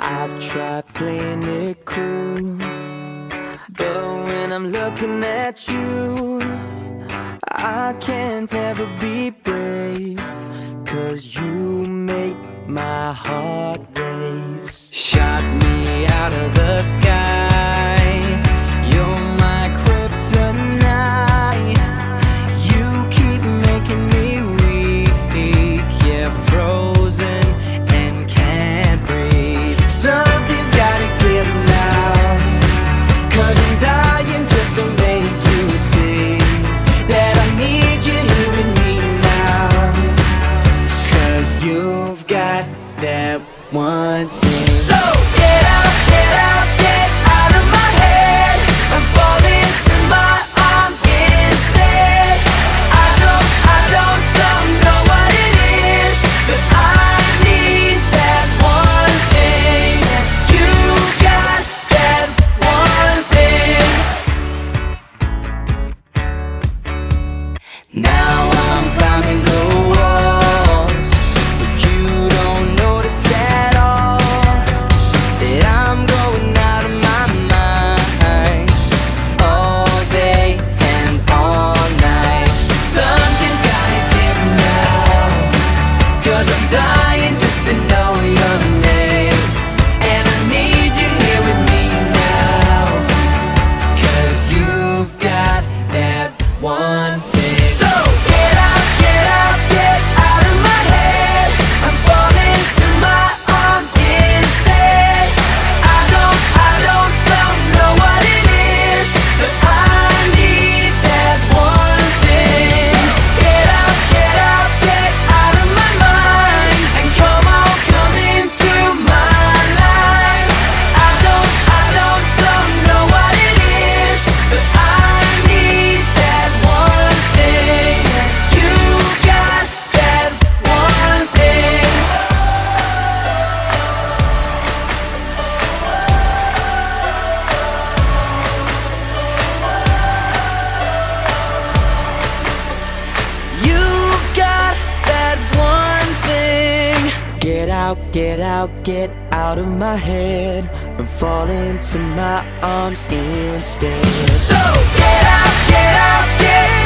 I've tried playing it cool, but when I'm looking at you, I can't ever be brave, 'cause you make my heart race. Shot me out of the sky, you're my kryptonite. You keep making me weak, yeah, frozen and can't breathe. Something's gotta give now, 'cause I'm dying just to make you see that I need you here with me now. 'Cause you've got that one thing. So get out, get out, get out of my head. I'm falling to my arms instead. I don't know what it is, but I need that one thing. You got that one thing. Now I'm climbing the walls, but you don't notice at all that I'm going out of my mind all day and all night. Something's gotta give now, 'cause I'm dying just to know your name. And I need you here with me now, 'cause you've got that one thing. So get out, get out, get out of my head. I'm falling to my arms instead. I don't know what it is, but I need that one thing. Get out, get out, get out of my mind, and come on, come into my life. I don't know what it is, but I need that one thing. You got that one thing. You've got that one thing. Get out, get out, get out of my head. I'm falling to my arms instead. So get out, get out, get